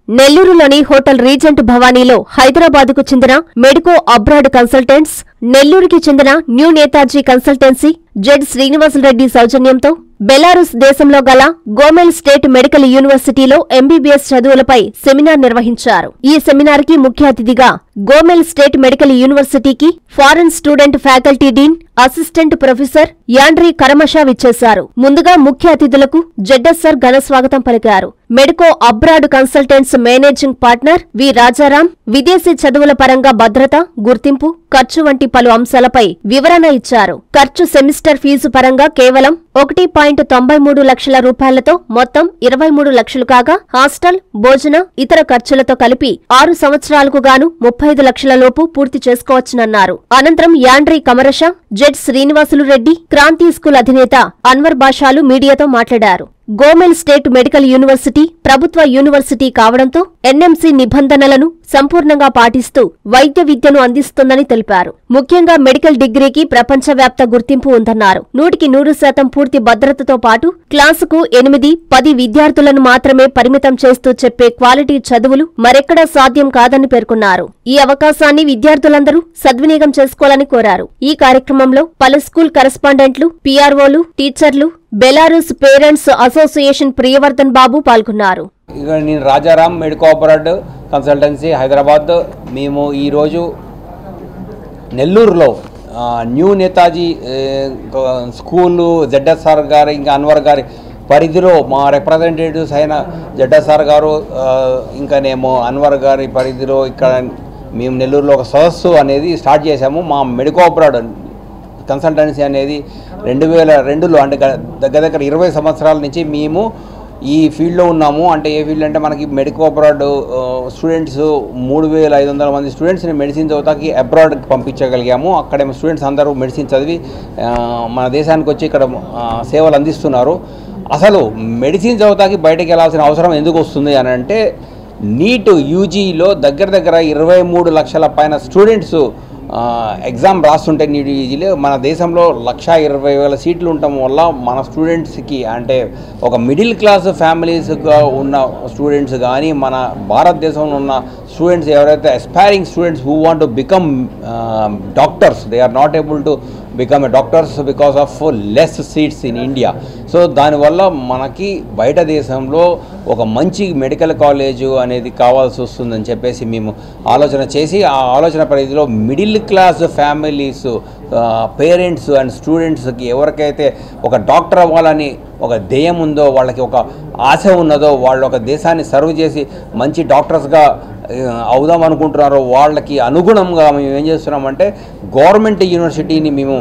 నెల్లూరులోని hotel Regent భవానీలో హైదరాబాద్కు చెందిన మెడికో అబ్రాడ్ కన్సల్టెంట్స్, నెల్లూరుకి చెందిన new Netaji consultancy, Z Srinivasa Reddy సౌజన్యంతో బెలారస్ దేశంలో గల గోమెల్ స్టేట్ మెడికల్ యూనివర్సిటీలో ఎంబీబీఎస్ చదువులపై సెమినార్ నిర్వహించారు. ఈ సెమినార్ కి ముఖ్య అతిథిగా గోమెల్ స్టేట్ మెడికల్ యూనివర్సిటీకి foreign student faculty dean, assistant professor Andrei Karamasha విచ్చేశారు. ముందుగా ముఖ్య అతిథులకు జెడ్ఎస్ఆర్ ఘన స్వాగతం పలికారు. Medico abroad consultants managing partner V Rajaram విదేశీ చదువుల పరంగా భద్రత, గుర్తింపు, ఖర్చు వంటి పలు అంశాలపై వివరణ ఇచ్చారు. ఖర్చు సెమిస్టర్ ఫీజు పరంగా కేవలం 1.93 లక్షల రూపాయలతో మొత్తం 23 లక్షలు కాగా, హాస్టల్, భోజన, ఇతర ఖర్చులతో కలిపి 6 సంవత్సరాలకు గాను 35 లక్షల లోపు పూర్తి చేసుకోవచ్చునన్నారు. అనంతరం Andrei Kamarasha, Z Srinivasulu Reddy, Kranti school అధినేత అన్వర్ బాషాలు మీడియాతో మాట్లాడారు. గోమెల్ స్టేట్ మెడికల్ యూనివర్సిటీ ప్రభుత్వ యూనివర్సిటీ కావడంతో ఎన్ఎంసీ నిబంధనలను సంపూర్ణంగా పాటిస్తూ వైద్య విద్యను అందిస్తుందని తెలిపారు. ముఖ్యంగా మెడికల్ డిగ్రీకి ప్రపంచవ్యాప్త గుర్తింపు ఉందన్నారు. 100% పూర్తి భద్రతతో పాటు క్లాసుకు 8-10 విద్యార్థులను మాత్రమే పరిమితం చేస్తూ చెప్పే క్వాలిటీ చదువులు మరెక్కడా సాధ్యం కాదని పేర్కొన్నారు. ఈ అవకాశాన్ని విద్యార్థులందరూ సద్వినియోగం చేసుకోవాలని కోరారు. ఈ కార్యక్రమంలో పలు స్కూల్ కరెస్పాండెంట్లు, పీఆర్ఓలు, టీచర్లు, Belarus parents association Priyavardhan Babu పాల్గొన్నారు. నేను Rajaram, medico abroad consultancy, Hyderabad. మేము ఈరోజు నెల్లూరులో న్యూ నేతాజీ స్కూలు జెడ్ఎస్ఆర్ గారు ఇంకా అన్వర్ గారి పరిధిలో మా రిప్రజెంటేటివ్స్ అయిన జెడ్ఎస్ఆర్ గారు ఇంకానేమో అన్వర్ గారి పరిధిలో ఇక్కడ మేము నెల్లూరులో ఒక సదస్సు అనేది స్టార్ట్ చేశాము. మా మెడికో అబ్రాడ్ కన్సల్టెన్సీ అనేది 2002లో అంటే దగ్గర 20 సంవత్సరాల నుంచి మేము ఈ ఫీల్డ్లో ఉన్నాము. అంటే ఏ ఫీల్డ్ అంటే మనకి మెడికో అబ్రాడ్ స్టూడెంట్స్ 3500 మంది స్టూడెంట్స్ని మెడిసిన్ చదువుతాకి అబ్రాడ్కి పంపించగలిగాము. అక్కడ స్టూడెంట్స్ అందరూ మెడిసిన్ చదివి మన దేశానికి వచ్చి ఇక్కడ సేవలు అందిస్తున్నారు. అసలు మెడిసిన్ చదువుతాకి బయటకు వెళ్ళాల్సిన అవసరం ఎందుకు వస్తుంది అని అంటే, నీట్ యూజీలో దగ్గర 23 లక్షల పైన స్టూడెంట్స్ ఎగ్జామ్ రాస్తుంటే నీట్ యూజీలో మన దేశంలో 1,20,000 సీట్లు ఉండటం వల్ల మన స్టూడెంట్స్కి అంటే ఒక మిడిల్ క్లాస్ ఫ్యామిలీస్గా ఉన్న స్టూడెంట్స్ కానీ మన భారతదేశంలో ఉన్న స్టూడెంట్స్ ఎవరైతే aspiring students who want to become doctors, they are not able to become a doctors because of less seats in India. So దానివల్ల మనకి బయట దేశంలో ఒక మంచి మెడికల్ కాలేజు అనేది కావాల్సి వస్తుందని చెప్పేసి మేము ఆలోచన చేసి, ఆ ఆలోచన పరిధిలో middle class families, parents and స్టూడెంట్స్కి ఎవరికైతే ఒక డాక్టర్ అవ్వాలని ఒక ధ్యేయం ఉందో, వాళ్ళకి ఒక ఆశ ఉన్నదో, వాళ్ళు ఒక దేశాన్ని సర్వ్ చేసి మంచి డాక్టర్స్గా అవుదాం అనుకుంటున్నారో వాళ్ళకి అనుగుణంగా మేము ఏం చేస్తున్నామంటే గవర్నమెంట్ యూనివర్సిటీని మేము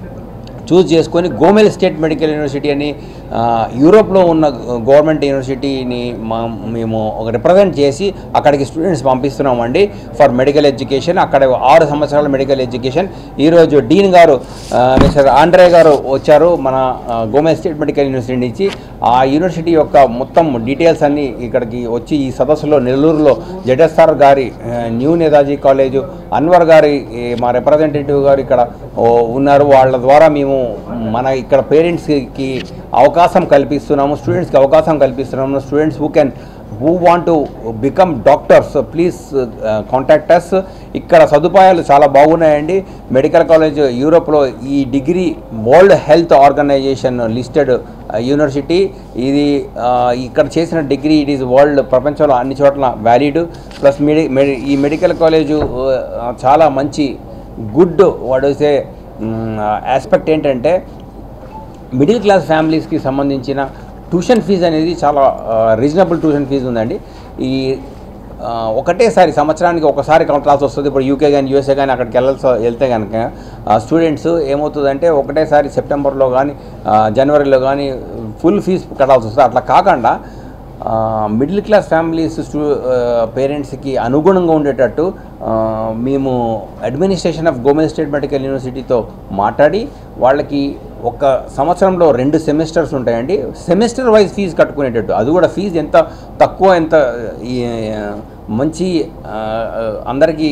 చూస్ చేసుకొని గోమెల్ స్టేట్ మెడికల్ యూనివర్సిటీ అని యూరోప్లో ఉన్న గవర్నమెంట్ యూనివర్సిటీని మేము ఒక రిప్రజెంట్ చేసి అక్కడికి స్టూడెంట్స్ పంపిస్తున్నామండి ఫర్ మెడికల్ ఎడ్యుకేషన్. అక్కడ 6 సంవత్సరాల మెడికల్ ఎడ్యుకేషన్. ఈరోజు డీన్ గారు మిస్టర్ ఆండ్రే గారు వచ్చారు మన గోమెల్ స్టేట్ మెడికల్ యూనివర్సిటీ నుంచి. ఆ యూనివర్సిటీ యొక్క మొత్తం డీటెయిల్స్ అన్నీ ఇక్కడికి వచ్చి ఈ సదస్సులో నెల్లూరులో జెడ్ఎస్ఆర్ గారి న్యూ నేతాజీ కాలేజు, అన్వర్ గారి మా రిప్రజెంటేటివ్ గారు ఇక్కడ ఉన్నారు. వాళ్ళ ద్వారా మేము మన ఇక్కడ పేరెంట్స్కి అవకాశం కల్పిస్తున్నాము, స్టూడెంట్స్కి అవకాశం కల్పిస్తున్నాము. Students who want to become doctors please contact us. ఇక్కడ సదుపాయాలు చాలా బాగున్నాయండి. మెడికల్ కాలేజ్ యూరోప్లో ఈ degree world health organisation listed university. ఇది ఇక్కడ చేసిన డిగ్రీ ఇట్ ఈజ్ వరల్డ్ ప్రపంచంలో అన్ని చోట్ల వ్యాలిడ్. ప్లస్ ఈ మెడికల్ కాలేజు చాలా మంచి గుడ్ వాడేసే ఆస్పెక్ట్ ఏంటంటే మిడిల్ క్లాస్ ఫ్యామిలీస్కి సంబంధించిన ట్యూషన్ ఫీజు అనేది చాలా రీజనబుల్ ట్యూషన్ ఫీజు ఉందండి. ఈ ఒకటేసారి సంవత్సరానికి ఒకసారి క్లాస్ వస్తుంది. ఇప్పుడు యూకే కానీ యూఎస్ఏ కానీ అక్కడికి వెళ్తే కనుక స్టూడెంట్స్ ఏమవుతుందంటే ఒకటేసారి సెప్టెంబర్లో కానీ జనవరిలో కానీ ఫుల్ ఫీజు కట్టాల్సి వస్తుంది. అట్లా కాకుండా మిడిల్ క్లాస్ ఫ్యామిలీస్ పేరెంట్స్కి అనుగుణంగా ఉండేటట్టు మేము administration of Gomel state medical యూనివర్సిటీతో మాట్లాడి వాళ్ళకి ఒక సంవత్సరంలో 2 సెమిస్టర్స్ ఉంటాయండి. సెమిస్టర్ వైజ్ ఫీజు కట్టుకునేటట్టు, అది కూడా ఫీజు ఎంత తక్కువ ఎంత మంచి అందరికీ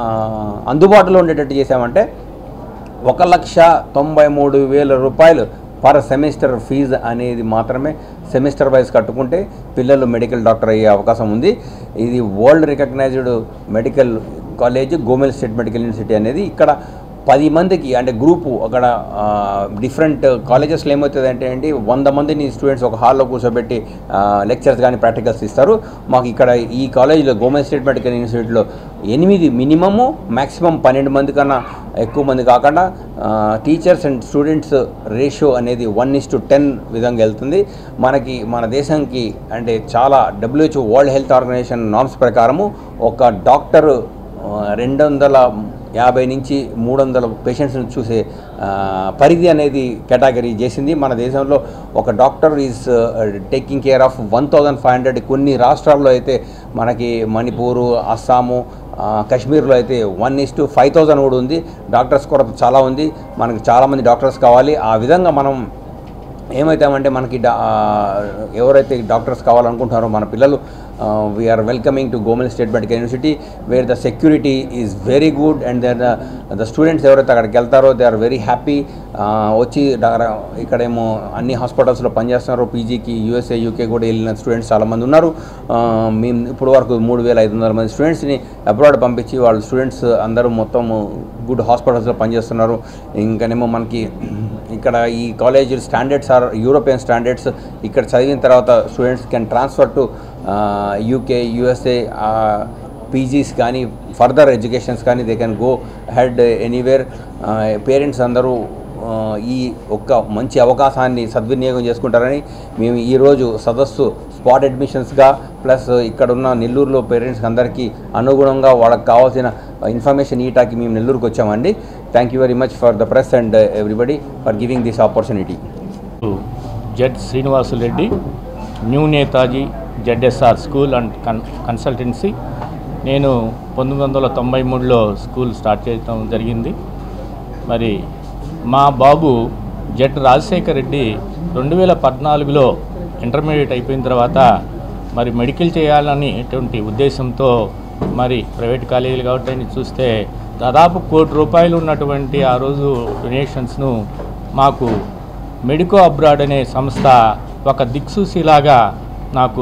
అందుబాటులో ఉండేటట్టు చేసామంటే 1,93,000 రూపాయలు పర్ సెమిస్టర్ ఫీజు అనేది మాత్రమే సెమిస్టర్ వైజ్ కట్టుకుంటే పిల్లలు మెడికల్ డాక్టర్ అయ్యే అవకాశం ఉంది. ఇది world recognised medical college Gomel state medical university అనేది. ఇక్కడ 10 మందికి అంటే గ్రూపు అక్కడ డిఫరెంట్ కాలేజెస్లో ఏమవుతుంది అంటే 100 మందిని స్టూడెంట్స్ ఒక హాల్లో కూర్చోబెట్టి లెక్చర్స్ కానీ ప్రాక్టికల్స్ ఇస్తారు. మాకు ఇక్కడ ఈ కాలేజీలో గవర్నమెంట్ స్టేట్ మెడికల్ యూనివర్సిటీలో 8 మినిమము, మ్యాక్సిమం 12 మంది కన్నా ఎక్కువ మంది కాకుండా టీచర్స్ అండ్ స్టూడెంట్స్ రేషియో అనేది 1:10 విధంగా వెళ్తుంది. మన దేశానికి అంటే చాలా WHO world health organisation norms ప్రకారము ఒక డాక్టరు 250 నుంచి 300 పేషెంట్స్ని చూసే పరిధి అనేది కేటగిరీ చేసింది. మన దేశంలో ఒక doctor is taking care of 1500. కొన్ని రాష్ట్రాల్లో అయితే మనకి మణిపూరు, అస్సాము, కాశ్మీర్లో అయితే 1:5000 కూడా ఉంది. డాక్టర్స్ కొరత చాలా ఉంది. మనకి చాలామంది డాక్టర్స్ కావాలి. ఆ విధంగా మనం ఏమవుతామంటే మనకి ఎవరైతే డాక్టర్స్ కావాలనుకుంటున్నారో మన పిల్లలు we're welcoming to Gomel state medical university where the security is very good and the students ఎవరైతే అక్కడికి వెళ్తారో దే ఆర్ వెరీ హ్యాపీ. వచ్చి ఇక్కడేమో అన్ని హాస్పిటల్స్లో పనిచేస్తున్నారు. పీజీకి USA, UK కూడా వెళ్ళిన స్టూడెంట్స్ చాలామంది ఉన్నారు. మేము ఇప్పుడు వరకు 3500 మంది స్టూడెంట్స్ని అబ్రాడ్ పంపించి వాళ్ళ స్టూడెంట్స్ అందరూ మొత్తం గుడ్ హాస్పిటల్స్లో పనిచేస్తున్నారు. ఇంకానేమో మనకి ఇక్కడ ఈ college standards are European standards. ఇక్కడ చదివిన తర్వాత students can transfer to UK, USA PGs కానీ ఫర్దర్ ఎడ్యుకేషన్స్ కానీ they can go head anywhere. Parents అందరూ ఈ ఒక్క మంచి అవకాశాన్ని సద్వినియోగం చేసుకుంటారని మేము ఈరోజు సదస్సు స్పాట్ అడ్మిషన్స్గా ప్లస్ ఇక్కడున్న నెల్లూరులో పేరెంట్స్కి అందరికీ అనుగుణంగా వాళ్ళకి కావాల్సిన ఇన్ఫర్మేషన్ ఈటాకి మేము నెల్లూరుకి వచ్చామండి. Thank you very much for the press and everybody for giving this opportunity. Z Srinivasulu Reddy, new Netaji ZSR school and consultancy. నేను 1993లో స్కూల్ స్టార్ట్ చేయడం జరిగింది. మరి మా బాబు జెడ్ రాజశేఖర్ రెడ్డి 2014లో ఇంటర్మీడియట్ అయిపోయిన తర్వాత మరి మెడికల్ చేయాలనేటువంటి ఉద్దేశంతో మరి ప్రైవేట్ కాలేజీలు కాబట్టి చూస్తే దాదాపు ₹1 కోటి ఉన్నటువంటి ఆ రోజు డొనేషన్స్ను మాకు మెడికో అబ్రాడ్ అనే సంస్థ ఒక దిక్సూసిలాగా నాకు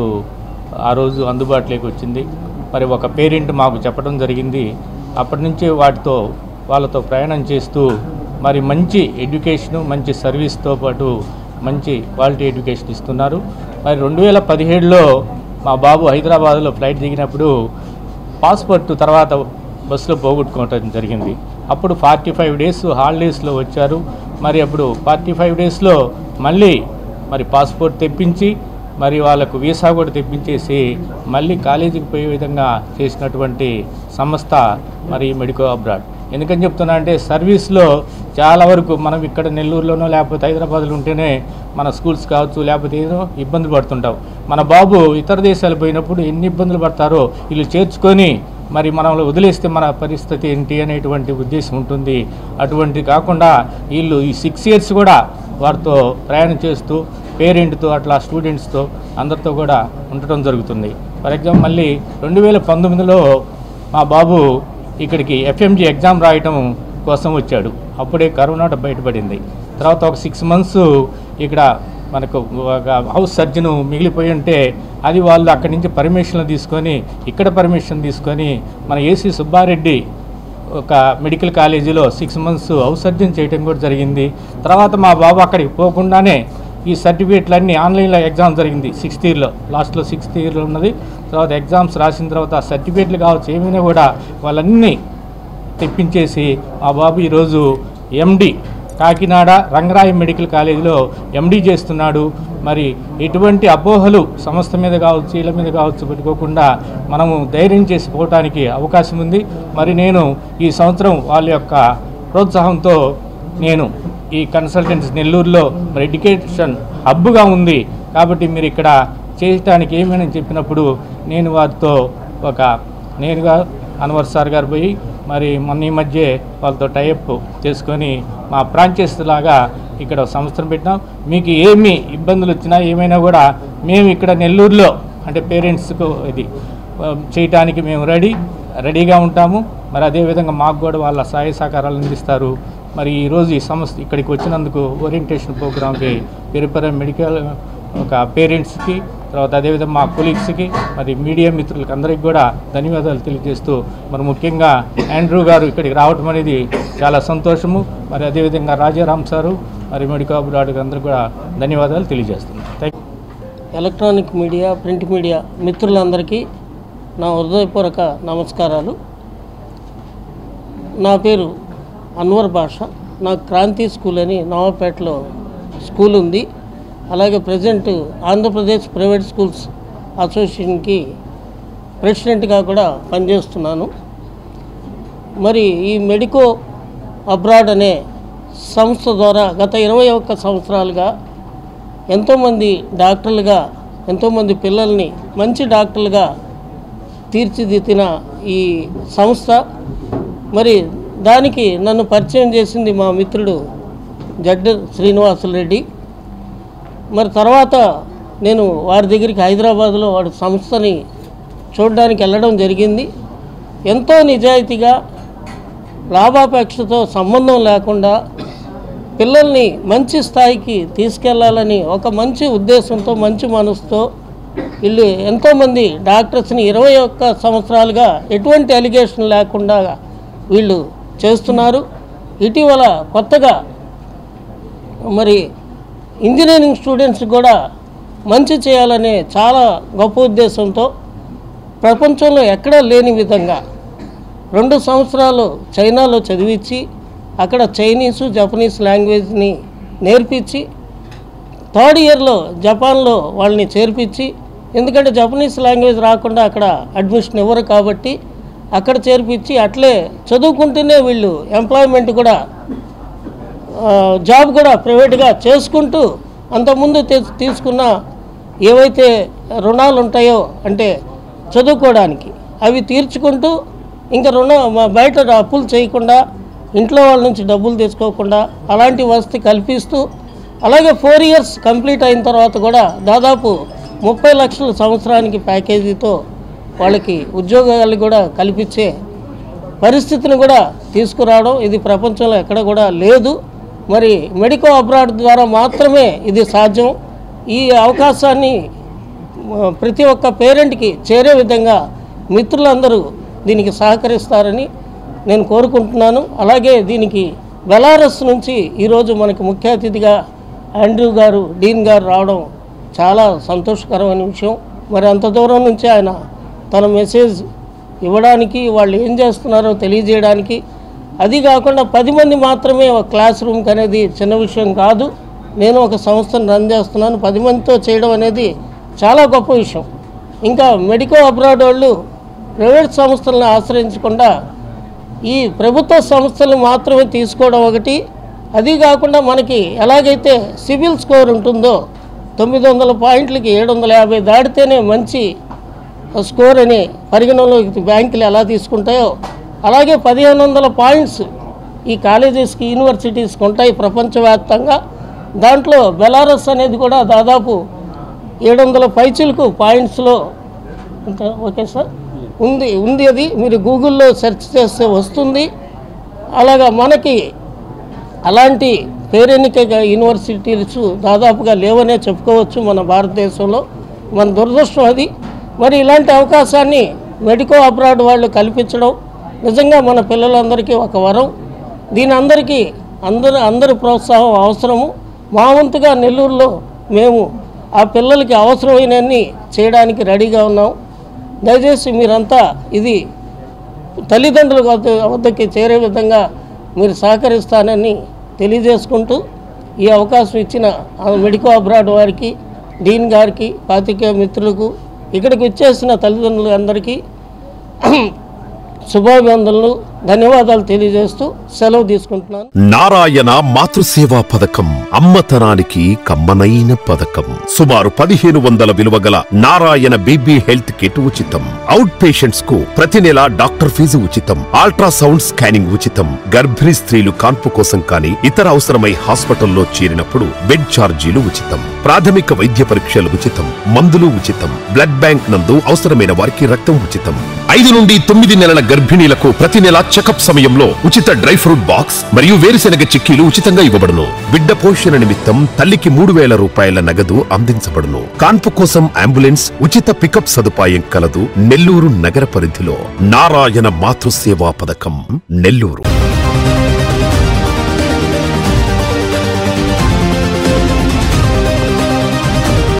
ఆ రోజు అందుబాటులోకి వచ్చింది. మరి ఒక పేరెంట్ మాకు చెప్పడం జరిగింది. అప్పటి నుంచి వాళ్ళతో ప్రయాణం చేస్తూ మరి మంచి ఎడ్యుకేషను, మంచి సర్వీస్తో పాటు మంచి క్వాలిటీ ఎడ్యుకేషన్ ఇస్తున్నారు. మరి 2017లో మా బాబు హైదరాబాద్లో ఫ్లైట్ దిగినప్పుడు పాస్పోర్ట్ తర్వాత బస్సులో పోగొట్టుకోవటం జరిగింది. అప్పుడు 45 డేస్ హాలిడేస్లో వచ్చారు. మరి అప్పుడు 45 డేస్లో మళ్ళీ మరి పాస్పోర్ట్ తెప్పించి మరి వాళ్ళకు వీసా కూడా తెప్పించేసి మళ్ళీ కాలేజీకి పోయే విధంగా చేసినటువంటి సంస్థ మరి మెడికో అబ్రాడ్. ఎందుకని చెప్తున్నా అంటే సర్వీస్లో చాలా వరకు మనం ఇక్కడ నెల్లూరులోనో లేకపోతే హైదరాబాద్లో ఉంటేనే మన స్కూల్స్ కావచ్చు లేకపోతే ఏదో ఇబ్బంది పడుతుంటాం. మన బాబు ఇతర దేశాలు పోయినప్పుడు ఎన్ని ఇబ్బందులు పడతారో వీళ్ళు చేర్చుకొని మరి మనల్ని వదిలేస్తే మన పరిస్థితి ఏంటి అనేటువంటి ఉద్దేశం ఉంటుంది. అటువంటి కాకుండా వీళ్ళు ఈ 6 years కూడా వారితో ప్రయాణం చేస్తూ పేరెంట్తో అట్లా స్టూడెంట్స్తో అందరితో కూడా ఉండటం జరుగుతుంది. ఫర్ ఎగ్జాంపుల్ మళ్ళీ 2019లో మా బాబు ఇక్కడికి FMG ఎగ్జామ్ రాయటం కోసం వచ్చాడు. అప్పుడే కరోనా బయటపడింది. తర్వాత ఒక 6 months ఇక్కడ మనకు ఒక హౌస్ సర్జన్ మిగిలిపోయి ఉంటే అది వాళ్ళు అక్కడి నుంచి పర్మిషన్లు తీసుకొని ఇక్కడ పర్మిషన్ తీసుకొని మన AC సుబ్బారెడ్డి ఒక మెడికల్ కాలేజీలో 6 months హౌస్ సర్జన్ చేయడం కూడా జరిగింది. తర్వాత మా బాబు అక్కడికి పోకుండానే ఈ సర్టిఫికేట్లన్నీ ఆన్లైన్లో ఎగ్జామ్ జరిగింది 6th yearలో, లాస్ట్లో 6th yearలో ఉన్నది. తర్వాత ఎగ్జామ్స్ రాసిన తర్వాత ఆ సర్టిఫికేట్లు కావచ్చు ఏమైనా కూడా వాళ్ళన్నీ తెప్పించేసి మా బాబు ఈరోజు MD కాకినాడ రంగరాయ మెడికల్ కాలేజీలో MD చేస్తున్నాడు. మరి ఎటువంటి అపోహలు సంస్థ మీద కావచ్చు వీళ్ళ మీద కావచ్చు పెట్టుకోకుండా మనము ధైర్యం చేసి పోవటానికి అవకాశం ఉంది. మరి నేను ఈ సంవత్సరం వాళ్ళ యొక్క ప్రోత్సాహంతో నేను ఈ కన్సల్టెన్సీ నెల్లూరులో మరి ఎడ్యుకేషన్ హబ్గా ఉంది కాబట్టి మీరు ఇక్కడ చేయటానికి ఏమైనా చెప్పినప్పుడు నేను వారితో నేరుగా అన్వర్ సార్ గారు పోయి మరి మొన్న ఈ మధ్య వాళ్ళతో టైఅప్ చేసుకొని మా ఫ్రాంచైజ్ లాగా ఇక్కడ సంస్థను పెట్టినాం. మీకు ఏమి ఇబ్బందులు వచ్చినా ఏమైనా కూడా మేము ఇక్కడ నెల్లూరులో అంటే పేరెంట్స్కు ఇది చేయటానికి మేము రెడీగా ఉంటాము. మరి అదేవిధంగా మాకు కూడా వాళ్ళ సహాయ సహకారాలు అందిస్తారు. మరి ఈరోజు ఈ సంస్థ ఇక్కడికి వచ్చినందుకు ఓరియంటేషన్ ప్రోగ్రామ్కి పెరిపర మెడికల్ ఒక పేరెంట్స్కి, తర్వాత అదేవిధంగా మా కొలీగ్స్కి, మరి మీడియా మిత్రులకి అందరికీ కూడా ధన్యవాదాలు తెలియజేస్తూ, మరి ముఖ్యంగా ఆండ్రూ గారు ఇక్కడికి రావడం అనేది చాలా సంతోషము. మరి అదేవిధంగా రాజారాం సారు, మరి మెడికల్ అబ్రాడ్ అందరికీ కూడా ధన్యవాదాలు తెలియజేస్తున్నాను. ఎలక్ట్రానిక్ మీడియా, ప్రింట్ మీడియా మిత్రులందరికీ నా హృదయపూర్వక నమస్కారాలు. నా పేరు అన్వర్ బాషా. నాకు క్రాంతి స్కూల్ అని నవాపేటలో స్కూల్ ఉంది. అలాగే ప్రజెంట్ ఆంధ్రప్రదేశ్ ప్రైవేట్ స్కూల్స్ అసోసియేషన్కి ప్రెసిడెంట్గా కూడా పనిచేస్తున్నాను. మరి ఈ మెడికో అబ్రాడ్ అనే సంస్థ ద్వారా గత 21 సంవత్సరాలుగా ఎంతోమంది డాక్టర్లుగా, ఎంతోమంది పిల్లల్ని మంచి డాక్టర్లుగా తీర్చిదిద్దిన ఈ సంస్థ. మరి దానికి నన్ను పరిచయం చేసింది మా మిత్రుడు జడ్డ శ్రీనివాసులు రెడ్డి. మరి తర్వాత నేను వారి దగ్గరికి హైదరాబాద్లో వాడి సంస్థని చూడడానికి వెళ్ళడం జరిగింది. ఎంతో నిజాయితీగా, లాభాపేక్షతో సంబంధం లేకుండా పిల్లల్ని మంచి స్థాయికి తీసుకెళ్లాలని ఒక మంచి ఉద్దేశంతో, మంచి మనసుతో వీళ్ళు ఎంతోమంది డాక్టర్స్ని 21 సంవత్సరాలుగా ఎటువంటి అలిగేషన్ లేకుండా వీళ్ళు చేస్తున్నారు. ఇటీవల కొత్తగా మరి ఇంజనీరింగ్ స్టూడెంట్స్ కూడా మంచి చేయాలనే చాలా గొప్ప ఉద్దేశంతో ప్రపంచంలో ఎక్కడా లేని విధంగా 2 సంవత్సరాలు చైనాలో చదివించి అక్కడ చైనీసు, జపనీస్ లాంగ్వేజ్ని నేర్పించి 3rd ఇయర్లో జపాన్లో వాళ్ళని చేర్పించి, ఎందుకంటే జపనీస్ లాంగ్వేజ్ రాకుండా అక్కడ అడ్మిషన్ ఇవ్వరు కాబట్టి అక్కడ చేర్పించి అట్లే చదువుకుంటూనే వీళ్ళు ఎంప్లాయ్మెంట్ కూడా, జాబ్ కూడా ప్రైవేట్గా చేసుకుంటూ అంతకుముందు తీసుకున్న ఏవైతే రుణాలు ఉంటాయో అంటే చదువుకోవడానికి అవి తీర్చుకుంటూ ఇంకా బయట అప్పులు చేయకుండా, ఇంట్లో వాళ్ళ నుంచి డబ్బులు తీసుకోకుండా అలాంటి వసతి కల్పిస్తూ, అలాగే 4 ఇయర్స్ కంప్లీట్ అయిన తర్వాత కూడా దాదాపు 30 లక్షల సంవత్సరానికి ప్యాకేజీతో వాళ్ళకి ఉద్యోగాలు కూడా కల్పించే పరిస్థితిని కూడా తీసుకురావడం ఇది ప్రపంచంలో ఎక్కడ కూడా లేదు. మరి మెడికో అబ్రాడ్ ద్వారా మాత్రమే ఇది సాధ్యం. ఈ అవకాశాన్ని ప్రతి ఒక్క పేరెంట్కి చేరే విధంగా మిత్రులందరూ దీనికి సహకరిస్తారని నేను కోరుకుంటున్నాను. అలాగే దీనికి బెలారస్ నుంచి ఈరోజు మనకి ముఖ్య అతిథిగా ఆండ్రూ గారు, డీన్ గారు రావడం చాలా సంతోషకరమైన విషయం. మరి అంత దూరం నుంచి ఆయన తన మెసేజ్ ఇవ్వడానికి, వాళ్ళు ఏం చేస్తున్నారో తెలియజేయడానికి, అది కాకుండా 10 మంది మాత్రమే ఒక క్లాస్ రూమ్కి అనేది చిన్న విషయం కాదు. నేను ఒక సంస్థను రన్ చేస్తున్నాను, 10 మందితో చేయడం అనేది చాలా గొప్ప విషయం. ఇంకా మెడికో అబ్రాడ్ వాళ్ళు ప్రైవేట్ సంస్థలను ఆశ్రయించకుండా ఈ ప్రభుత్వ సంస్థలు మాత్రమే తీసుకోవడం ఒకటి, అది కాకుండా మనకి ఎలాగైతే సిబిల్ స్కోర్ ఉంటుందో 900 పాయింట్లకి 750 దాటితేనే మంచి స్కోర్ అని పరిగణనలోకి బ్యాంకులు ఎలా తీసుకుంటాయో అలాగే 1500 పాయింట్స్ ఈ కాలేజెస్కి, యూనివర్సిటీస్కి ఉంటాయి ప్రపంచవ్యాప్తంగా. దాంట్లో బెలారస్ అనేది కూడా దాదాపు 700 పైచిలకు పాయింట్స్లో ఓకే సార్ ఉంది అది మీరు గూగుల్లో సెర్చ్ చేస్తే వస్తుంది. అలాగా మనకి అలాంటి పేరెన్నిక యూనివర్సిటీస్ దాదాపుగా లేవనే చెప్పుకోవచ్చు మన భారతదేశంలో. మన దురదృష్టం అది. మరి ఇలాంటి అవకాశాన్ని మెడికో అబ్రాడ్ వాళ్ళు కల్పించడం నిజంగా మన పిల్లలందరికీ ఒక వరం. దీని అందరి ప్రోత్సాహం అవసరము. మా వంతుగా నెల్లూరులో మేము ఆ పిల్లలకి అవసరమైనన్ని చేయడానికి రెడీగా ఉన్నాం. దయచేసి మీరంతా ఇది తల్లిదండ్రుల వద్దకి చేరే విధంగా మీరు సహకరిస్తానని తెలియజేసుకుంటూ ఈ అవకాశం ఇచ్చిన మెడికో అబ్రాడ్ వారికి, డీన్ గారికి, పాత్రికేయ మిత్రులకు, ఇక్కడికి వచ్చేసిన తల్లిదండ్రులు అందరికీ శుభాభివందనలు, ధన్యవాదాలు తెలియజేస్తూ సెలవు తీసుకుంటున్నాను. నారాయణ మాతృసేవా పథకం అమ్మతనానికి కమ్మనైన పథకం. సుమారు 1500 విలువ గల నారాయణ బీబీ హెల్త్ కిట్ ఉచితం. అవుట్ పేషెంట్స్ కు ప్రతి నెల డాక్టర్ ఫీజు ఉచితం. అల్ట్రాసౌండ్ స్కానింగ్ ఉచితం. గర్భిణీ స్త్రీలు కాన్పు కోసం కానీ ఇతర అవసరమై హాస్పిటల్లో చేరినప్పుడు బెడ్ ఛార్జీలు ఉచితం. ప్రాథమిక వైద్య పరీక్షలు ఉచితం. మందులు ఉచితం. బ్లడ్ బ్యాంక్ నందు అవసరమైన వారికి రక్తం ఉచితం. 5 నుండి 9 నెలల గర్భిణీలకు ప్రతి నెల చెకప్ సమయంలో ఉచిత డ్రై ఫ్రూట్ బాక్స్ మరియు వేరుశెనగ చిక్కీలు ఉచితంగా ఇవ్వబడును. బిడ్డ పోషణ నిమిత్తం తల్లికి 3,000 రూపాయల నగదు అందించబడును. కాన్పు కోసం అంబులెన్స్ ఉచిత పికప్ సదుపాయం కలదు. నెల్లూరు నగర పరిధిలో నారాయణ మాతృసేవా పథకం, నెల్లూరు.